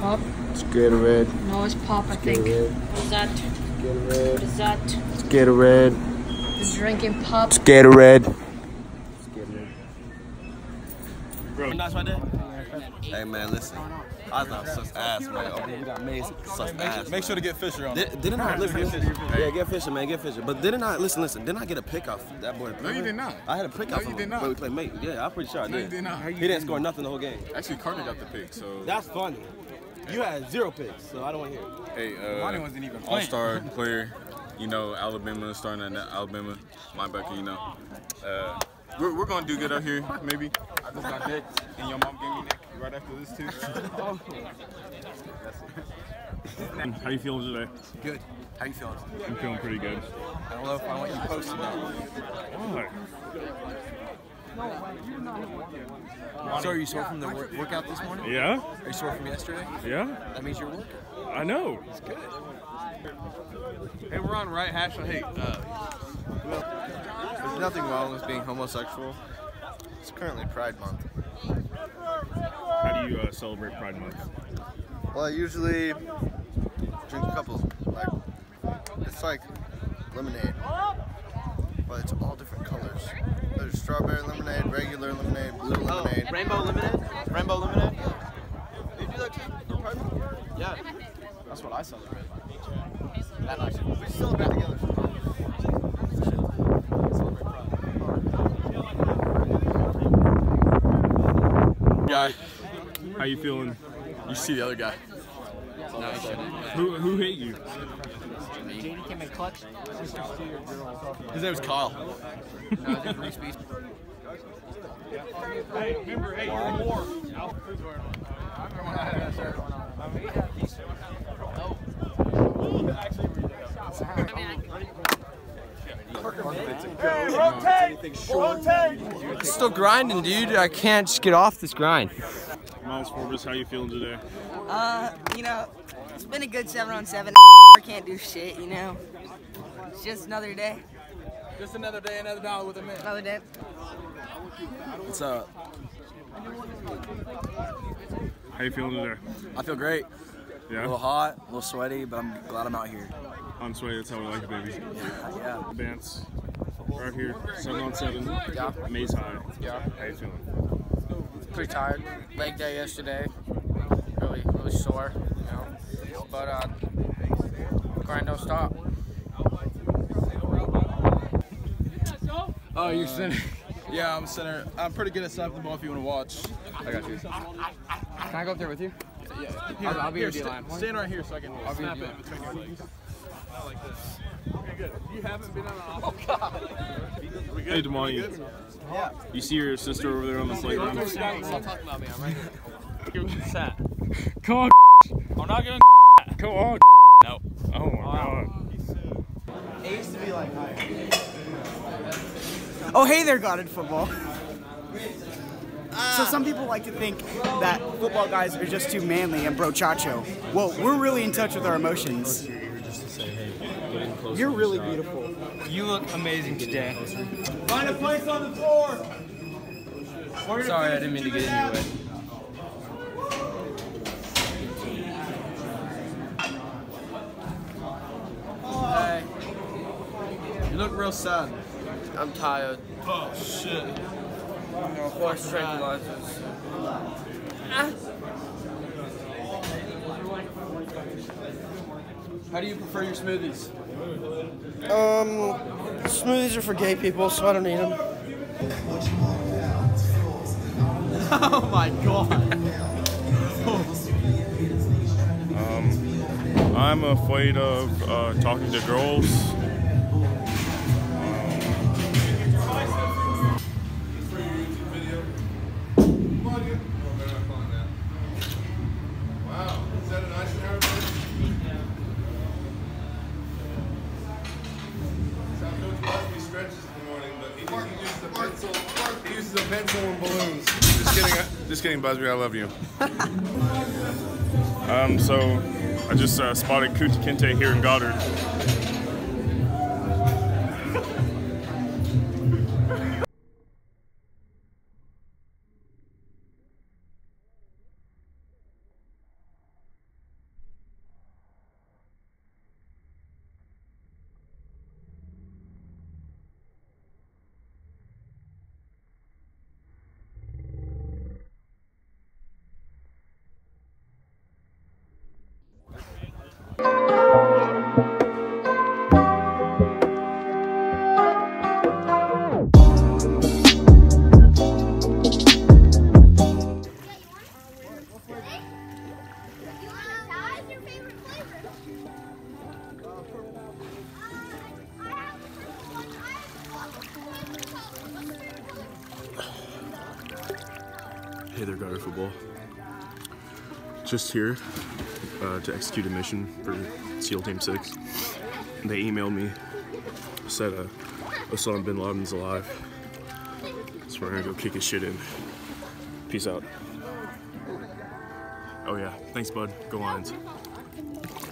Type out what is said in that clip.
Pop? It's Gatorade. No, it's pop, I think. What is that? Gatorade. What is that? It's Gatorade. You're drinking pop? It's Gatorade. Bro, nice right there. Hey man, listen. I was not such ass, man. Oh, we got made such ass. Make sure to get Fisher on. Didn't I listen? Yeah, get Fisher, man, get Fisher. But didn't I listen? Didn't I get a pick off that boy? No, you did not. I had a pick off. No, you did not. But we played mate. Yeah, I'm pretty sure I did. No, you did not. He didn't score nothing the whole game. Actually, Carter got the pick, so. That's funny. You had 0 picks, so I don't want to hear it. Hey, wasn't even all-star player. You know, Alabama starting at Alabama linebacker. You know, we're gonna do good out here, maybe. I just got Nick, and your mom gave me Nick right after this too. How you feeling today? Good. How you feeling? I'm feeling pretty good. I don't know if I want you posted now. Why? So are you sore from the workout this morning? Yeah? Are you sore from yesterday? Yeah? That means you're working. I know. It's good. Hey, we're on Right Hashtag. Hey, there's nothing wrong with being homosexual. It's currently Pride Month. How do you celebrate Pride Month? Well, I usually drink a couple, it's like lemonade, but it's all different colors. There's strawberry lemonade, regular lemonade, blue lemonade. Rainbow lemonade? Rainbow lemonade? Did you do that too for Pride Month? Yeah. That's what I celebrate. We celebrate together. Guy, How you feeling? you see the other guy. Who hit you? JD came in clutch. His name was Kyle. Hey, remember, hey, you're more. Still grinding, dude. I can't just get off this grind. Miles Forbes, how you feeling today? You know, it's been a good 7-on-7. I can't do shit, you know. It's just another day. Just another day, another dollar with a man. Another day. What's up? How you feeling today? I feel great. A little Yeah? hot, a little sweaty, but I'm glad I'm out here. On its way, that's how we like it, baby. Yeah. Dance. Right here, 7-on-7. Yeah. Maze High. Yeah. How you feeling? Pretty tired. Leg day yesterday. Really sore, you know. But grind don't stop. Oh, you're center. Yeah, I'm center. I'm pretty good at snapping the ball if you want to watch. I got you. Can I go up there with you? Yeah. Here, I'll be your D-line. Stand right here so I can I'll be snap your it between your legs. Not like this. Okay, good. You haven't been on an off. Oh, God. We good? Hey, Damani. Yeah. You see your sister over there on the playground? Stop talking about me. I'm right here. Give consent. Come on. I'm not gonna. Come on. No. Oh my god. It used to be like, oh, hey there, God in football. So some people like to think that football guys are just too manly and brochacho. Well, we're really in touch with our emotions. You're really beautiful. You look amazing today. Find a place on the floor. Sorry, I didn't mean to get in your way. Hey. You look real sad. I'm tired. Oh shit. Horse tranquilizers. How do you prefer your smoothies? Smoothies are for gay people, so I don't need them. Oh my god. I'm afraid of talking to girls. Wow, is that an Eisenhower bed? Coach Busby stretches in the morning, but he uses a pencil. He uses a pencil and balloons. Just kidding, Busby. I love you. So I just spotted Kuta Kinte here in Goddard. Hey there, Goddard Football. Just here to execute a mission for SEAL Team 6. They emailed me, said Osama bin Laden's alive. So we're gonna go kick his shit in. Peace out. Oh yeah, thanks bud, go Lions.